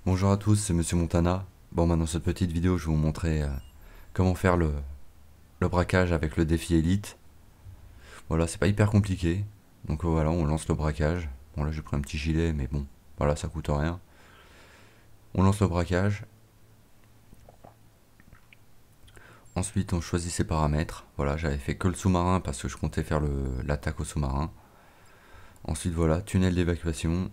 Bonjour à tous, c'est Monsieur Montana. Bon, dans cette petite vidéo, je vais vous montrer comment faire le braquage avec le défi élite. Voilà, c'est pas hyper compliqué. Donc voilà, on lance le braquage. Bon, là j'ai pris un petit gilet, mais bon, voilà, ça coûte rien. On lance le braquage. Ensuite, on choisit ses paramètres. Voilà, j'avais fait que le sous-marin parce que je comptais faire l'attaque au sous-marin. Ensuite, voilà, tunnel d'évacuation.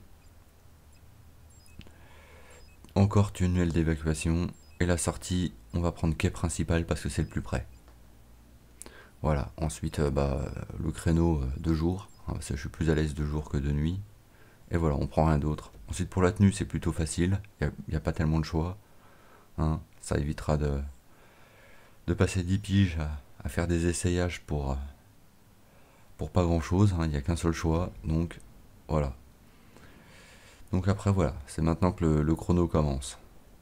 Encore tunnel d'évacuation. Et la sortie, on va prendre quai principal parce que c'est le plus près. Voilà, ensuite le créneau de jour, hein, parce que je suis plus à l'aise de jour que de nuit. Et voilà, on prend rien d'autre. Ensuite pour la tenue c'est plutôt facile, il n'y a pas tellement de choix. Hein. Ça évitera de passer 10 piges à faire des essayages pour pas grand chose, hein. Il n'y a qu'un seul choix, donc voilà. Donc après voilà, c'est maintenant que le chrono commence.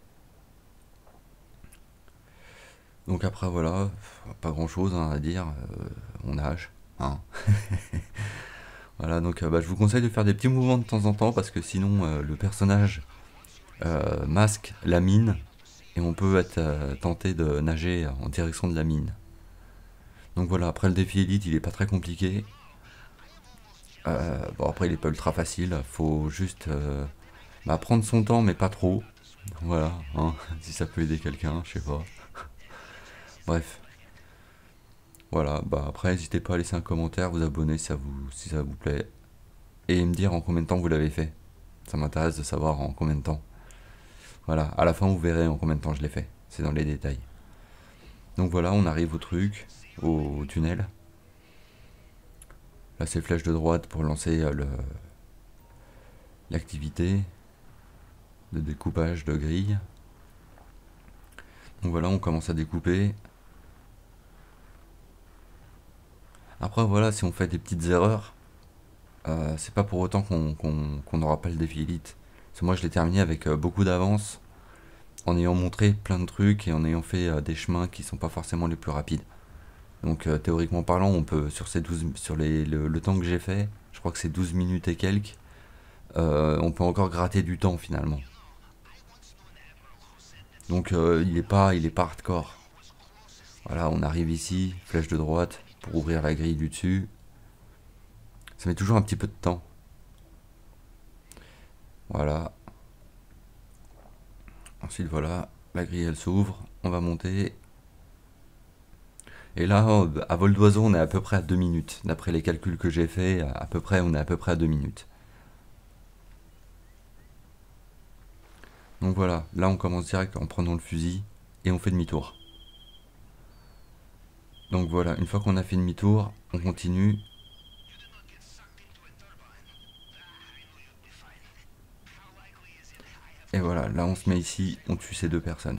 Donc après voilà, pas grand chose à dire, on nage. Hein. Voilà, donc je vous conseille de faire des petits mouvements de temps en temps parce que sinon le personnage masque la mine et on peut être tenté de nager en direction de la mine. Donc voilà, après le défi élite il est pas très compliqué. Bon après il est pas ultra facile, faut juste prendre son temps mais pas trop. Voilà, hein, si ça peut aider quelqu'un, je sais pas. Bref, voilà, après n'hésitez pas à laisser un commentaire, vous abonner si ça vous plaît et me dire en combien de temps vous l'avez fait. Ça m'intéresse de savoir en combien de temps. Voilà, à la fin vous verrez en combien de temps je l'ai fait. C'est dans les détails. Donc voilà, on arrive au truc, au tunnel. Là c'est flèche de droite pour lancer l'activité de découpage de grille. Donc voilà, on commence à découper. Après voilà, si on fait des petites erreurs, c'est pas pour autant qu'on n'aura pas le défi élite. Parce que moi je l'ai terminé avec beaucoup d'avance, en ayant montré plein de trucs et en ayant fait des chemins qui sont pas forcément les plus rapides. Donc théoriquement parlant, on peut sur ces 12 sur le temps que j'ai fait, je crois que c'est 12 minutes et quelques, on peut encore gratter du temps finalement. Donc il est pas hardcore. Voilà, on arrive ici, flèche de droite pour ouvrir la grille du dessus. Ça met toujours un petit peu de temps. Voilà. Ensuite voilà, la grille elle s'ouvre, on va monter. Et là, à vol d'oiseau, on est à peu près à 2 minutes. D'après les calculs que j'ai fait, à peu près, on est à peu près à 2 minutes. Donc voilà, là on commence direct en prenant le fusil et on fait demi-tour. Donc voilà, une fois qu'on a fait demi-tour, on continue. Et voilà, là on se met ici, on tue ces deux personnes.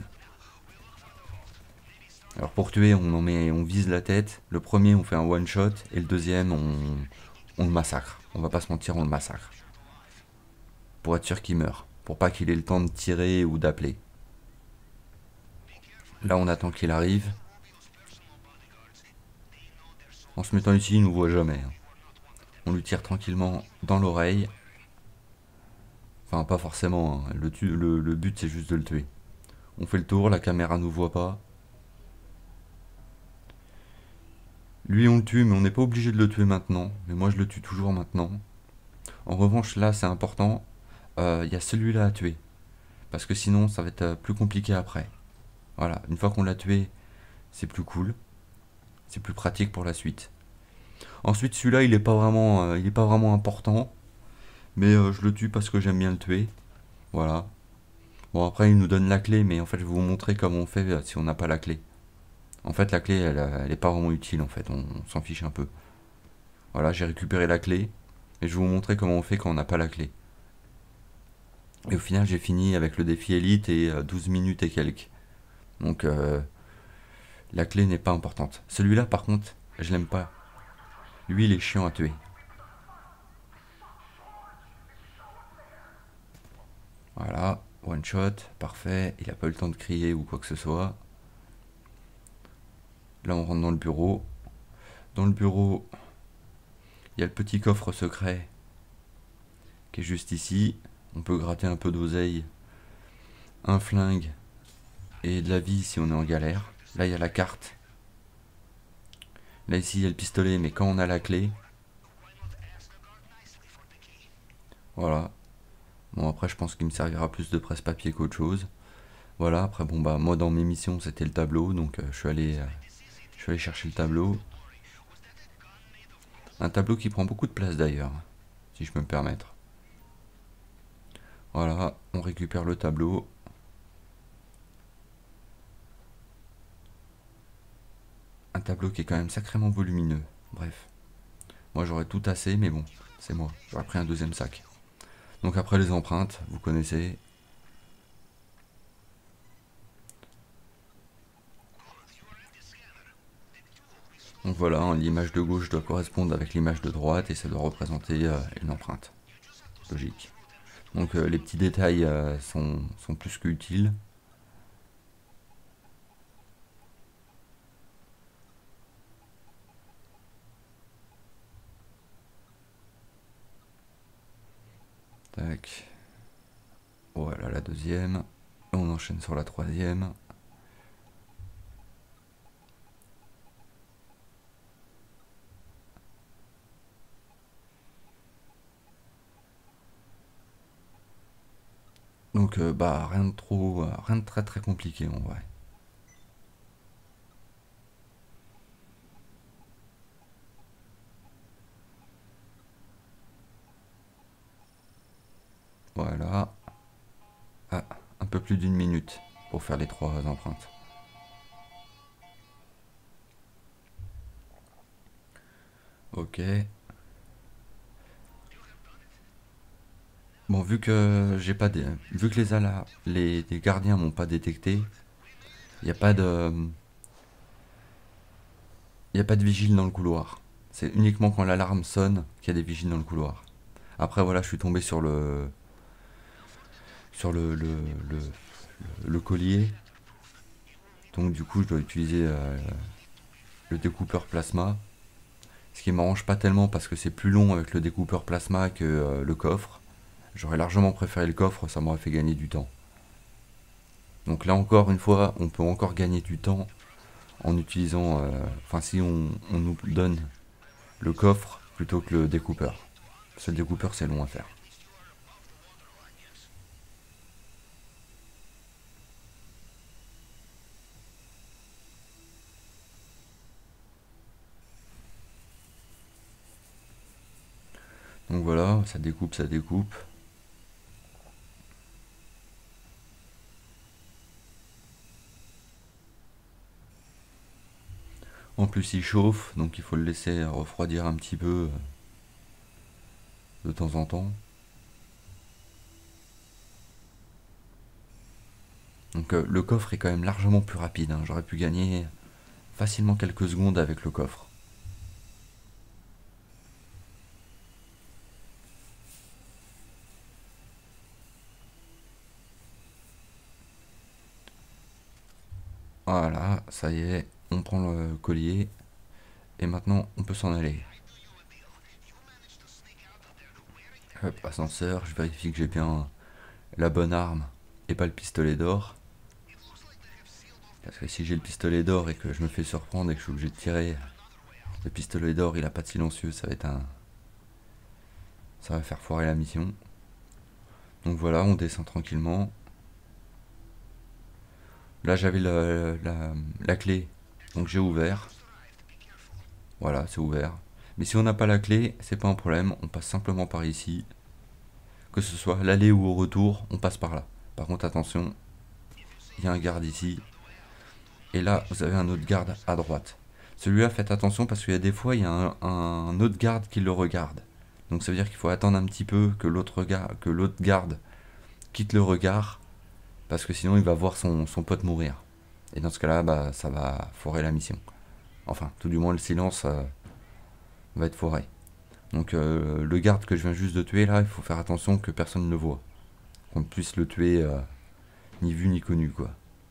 Alors pour tuer, on vise la tête. Le premier, on fait un one shot et le deuxième, on le massacre. On va pas se mentir, on le massacre. Pour être sûr qu'il meurt, pour pas qu'il ait le temps de tirer ou d'appeler. Là, on attend qu'il arrive. En se mettant ici, il nous voit jamais. On lui tire tranquillement dans l'oreille. Enfin, pas forcément. Hein. Le but, c'est juste de le tuer. On fait le tour, la caméra nous voit pas. Lui, on le tue, mais on n'est pas obligé de le tuer maintenant. Mais moi, je le tue toujours maintenant. En revanche, là, c'est important. Il y a celui-là à tuer. Parce que sinon, ça va être plus compliqué après. Voilà, une fois qu'on l'a tué, c'est plus cool. C'est plus pratique pour la suite. Ensuite, celui-là, il est pas vraiment important. Mais je le tue parce que j'aime bien le tuer. Voilà. Bon, après, il nous donne la clé, mais en fait, je vais vous montrer comment on fait si on n'a pas la clé. En fait, la clé, elle est pas vraiment utile, en fait. On s'en fiche un peu. Voilà, j'ai récupéré la clé. Et je vais vous montrer comment on fait quand on n'a pas la clé. Et au final, j'ai fini avec le défi élite et 12 minutes et quelques. Donc, la clé n'est pas importante. Celui-là, par contre, je l'aime pas. Lui, il est chiant à tuer. Voilà, one shot, parfait. Il a pas eu le temps de crier ou quoi que ce soit. Là, on rentre dans le bureau. Dans le bureau, il y a le petit coffre secret qui est juste ici. On peut gratter un peu d'oseille un flingue et de la vie si on est en galère. Là il y a la carte. Là ici il y a le pistolet, mais quand on a la clé. Voilà. Bon après je pense qu'il me servira plus de presse-papier qu'autre chose. Voilà, après bon bah moi dans mes missions c'était le tableau, donc je suis allé chercher le tableau. Un tableau qui prend beaucoup de place d'ailleurs, si je peux me permettre. Voilà, on récupère le tableau. Un tableau qui est quand même sacrément volumineux. Bref. Moi j'aurais tout tassé, mais bon, c'est moi. J'aurais pris un deuxième sac. Donc après les empreintes, vous connaissez. Donc voilà, hein, l'image de gauche doit correspondre avec l'image de droite et ça doit représenter une empreinte. Logique. Donc les petits détails sont plus qu'utiles. Tac. Voilà la deuxième. Et on enchaîne sur la troisième. Donc bah rien de trop, rien de très très compliqué en vrai. Voilà. Ah, un peu plus d'une minute pour faire les trois empreintes. Ok. Bon, vu que j'ai pas vu que les gardiens m'ont pas détecté, il y a pas de il y a pas de vigile dans le couloir. C'est uniquement quand l'alarme sonne qu'il y a des vigiles dans le couloir. Après voilà, je suis tombé sur le collier. Donc du coup, je dois utiliser le découpeur plasma. Ce qui m'arrange pas tellement parce que c'est plus long avec le découpeur plasma que le coffre. J'aurais largement préféré le coffre, ça m'aurait fait gagner du temps. Donc là encore une fois, on peut encore gagner du temps en utilisant, enfin si on nous donne le coffre plutôt que le découpeur. Parce que le découpeur c'est long à faire. Donc voilà, ça découpe, ça découpe. En plus il chauffe, donc il faut le laisser refroidir un petit peu de temps en temps. Donc le coffre est quand même largement plus rapide, hein. J'aurais pu gagner facilement quelques secondes avec le coffre. Voilà, ça y est, on prend le collier et maintenant on peut s'en aller. Hop, ascenseur, je vérifie que j'ai bien la bonne arme et pas le pistolet d'or. Parce que si j'ai le pistolet d'or et que je me fais surprendre et que je suis obligé de tirer, le pistolet d'or il a pas de silencieux, ça va être un. Ça va faire foirer la mission. Donc voilà, on descend tranquillement. Là j'avais la clé, donc j'ai ouvert. Voilà, c'est ouvert. Mais si on n'a pas la clé, c'est pas un problème, on passe simplement par ici. Que ce soit à l'aller ou au retour, on passe par là. Par contre attention, il y a un garde ici. Et là, vous avez un autre garde à droite. Celui-là, faites attention parce qu'il y a des fois, il y a un autre garde qui le regarde. Donc ça veut dire qu'il faut attendre un petit peu que l'autre garde quitte le regard. Parce que sinon, il va voir son pote mourir. Et dans ce cas-là, bah, ça va foirer la mission. Enfin, tout du moins, le silence va être foiré. Donc le garde que je viens juste de tuer, là, il faut faire attention que personne ne le voit. Qu'on puisse le tuer ni vu ni connu, quoi.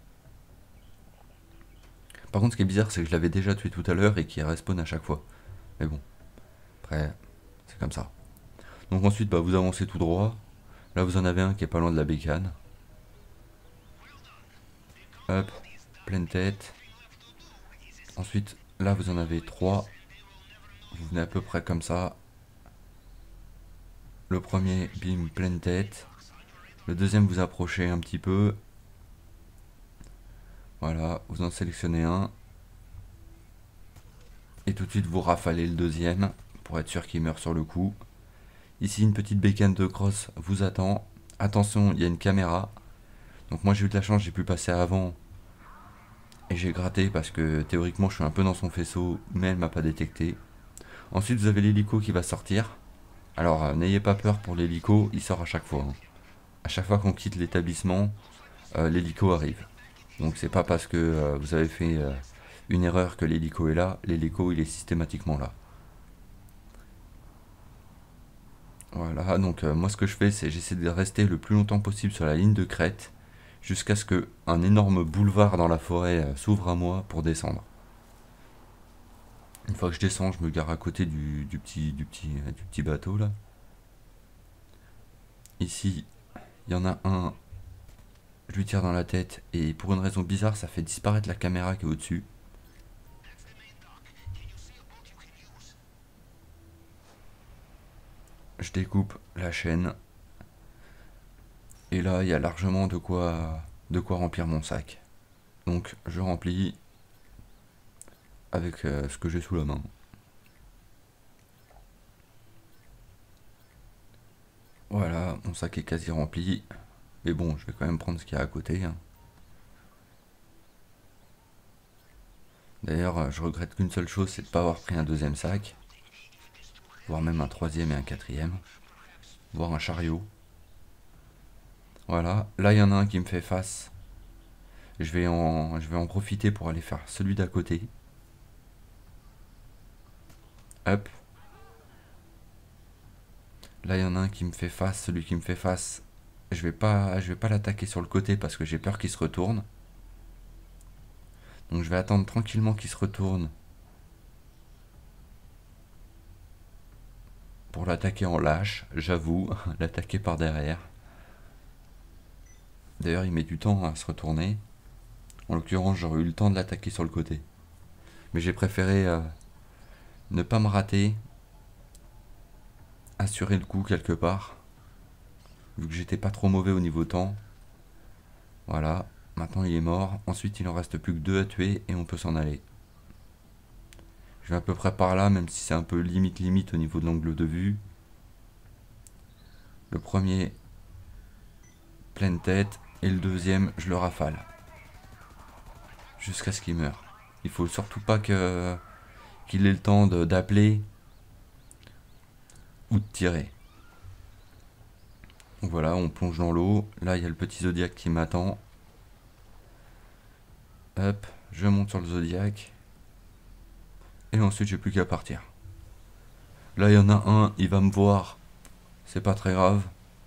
Par contre, ce qui est bizarre, c'est que je l'avais déjà tué tout à l'heure et qu'il respawn à chaque fois. Mais bon, après, c'est comme ça. Donc ensuite, bah, vous avancez tout droit. Là, vous en avez un qui est pas loin de la bécane. Hop, pleine tête. Ensuite, là vous en avez 3. Vous venez à peu près comme ça. Le premier, bim, pleine tête. Le deuxième, vous approchez un petit peu. Voilà, vous en sélectionnez un. Et tout de suite, vous rafalez le deuxième pour être sûr qu'il meurt sur le coup. Ici, une petite bécane de crosse vous attend. Attention, il y a une caméra. Donc moi, j'ai eu de la chance, j'ai pu passer avant. Et j'ai gratté parce que théoriquement, je suis un peu dans son faisceau, mais elle m'a pas détecté. Ensuite, vous avez l'hélico qui va sortir. Alors, n'ayez pas peur pour l'hélico, il sort à chaque fois. Hein. À chaque fois qu'on quitte l'établissement, l'hélico arrive. Donc c'est pas parce que vous avez fait une erreur que l'hélico est là, l'hélico il est systématiquement là. Voilà, donc moi ce que je fais c'est j'essaie de rester le plus longtemps possible sur la ligne de crête jusqu'à ce que un énorme boulevard dans la forêt s'ouvre à moi pour descendre. Une fois que je descends, je me gare à côté du petit bateau là. Ici, il y en a un, je lui tire dans la tête et pour une raison bizarre ça fait disparaître la caméra qui est au-dessus. Je découpe la chaîne. Et là, il y a largement de quoi remplir mon sac. Donc, je remplis avec ce que j'ai sous la main. Voilà, mon sac est quasi rempli. Mais bon, je vais quand même prendre ce qu'il y a à côté. Hein. D'ailleurs, je regrette qu'une seule chose, c'est de ne pas avoir pris un deuxième sac. Voire même un troisième et un quatrième. Voire un chariot. Voilà, là il y en a un qui me fait face. Je vais en profiter pour aller faire celui d'à côté. Hop. Là il y en a un qui me fait face, celui qui me fait face. Je vais pas l'attaquer sur le côté parce que j'ai peur qu'il se retourne. Donc je vais attendre tranquillement qu'il se retourne pour l'attaquer en lâche, j'avoue, l'attaquer par derrière. D'ailleurs il met du temps à se retourner. En l'occurrence j'aurais eu le temps de l'attaquer sur le côté. Mais j'ai préféré ne pas me rater, assurer le coup quelque part, vu que j'étais pas trop mauvais au niveau temps. Voilà, maintenant il est mort, ensuite il en reste plus que 2 à tuer et on peut s'en aller. Je vais à peu près par là, même si c'est un peu limite au niveau de l'angle de vue. Le premier, pleine tête, et le deuxième, je le rafale. Jusqu'à ce qu'il meure. Il faut surtout pas qu'il ait le temps d'appeler ou de tirer. Donc voilà, on plonge dans l'eau. Là, il y a le petit Zodiac qui m'attend. Hop, je monte sur le Zodiac. Et ensuite, j'ai plus qu'à partir. Là, il y en a un, il va me voir. C'est pas très grave.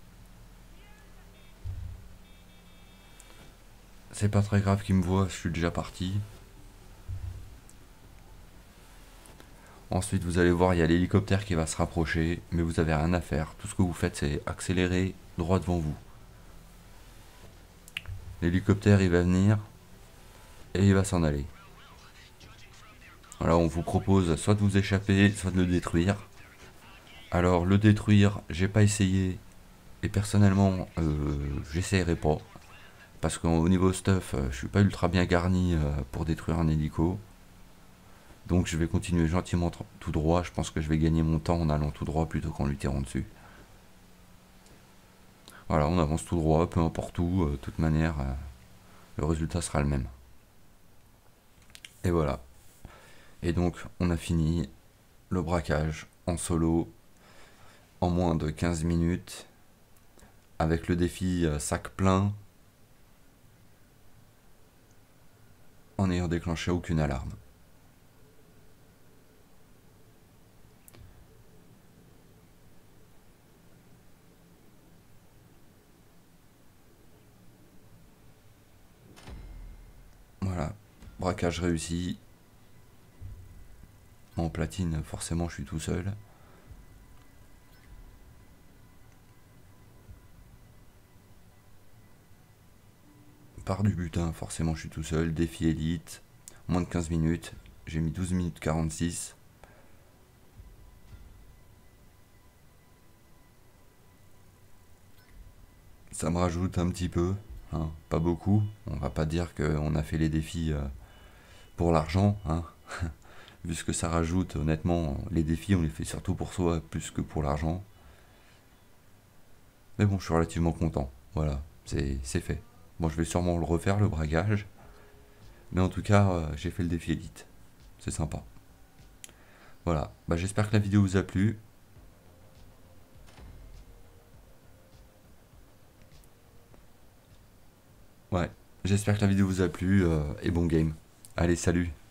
C'est pas très grave qu'il me voit, je suis déjà parti. Ensuite, vous allez voir, il y a l'hélicoptère qui va se rapprocher, mais vous avez rien à faire. Tout ce que vous faites, c'est accélérer droit devant vous. L'hélicoptère, il va venir et il va s'en aller. Voilà, on vous propose soit de vous échapper, soit de le détruire. Alors, le détruire, j'ai pas essayé, et personnellement, j'essayerai pas. Parce qu'au niveau stuff, je suis pas ultra bien garni pour détruire un hélico. Donc je vais continuer gentiment tout droit. Je pense que je vais gagner mon temps en allant tout droit plutôt qu'en lui tirant dessus. Voilà, on avance tout droit, peu importe où. De toute manière, le résultat sera le même. Et voilà. Et donc, on a fini le braquage en solo en moins de 15 minutes. Avec le défi sac plein. En n'ayant déclenché aucune alarme. Voilà, braquage réussi. En platine, forcément, je suis tout seul. part du butin, forcément je suis tout seul, défi élite, moins de 15 minutes, j'ai mis 12 minutes 46. Ça me rajoute un petit peu, hein, pas beaucoup, on va pas dire qu'on a fait les défis pour l'argent, hein. Vu ce que ça rajoute, honnêtement, les défis on les fait surtout pour soi plus que pour l'argent. Mais bon, je suis relativement content, voilà, c'est fait. Bon, je vais sûrement le refaire, le braquage. Mais en tout cas, j'ai fait le défi élite. C'est sympa. Voilà. Bah, j'espère que la vidéo vous a plu. Ouais. J'espère que la vidéo vous a plu et bon game. Allez, salut.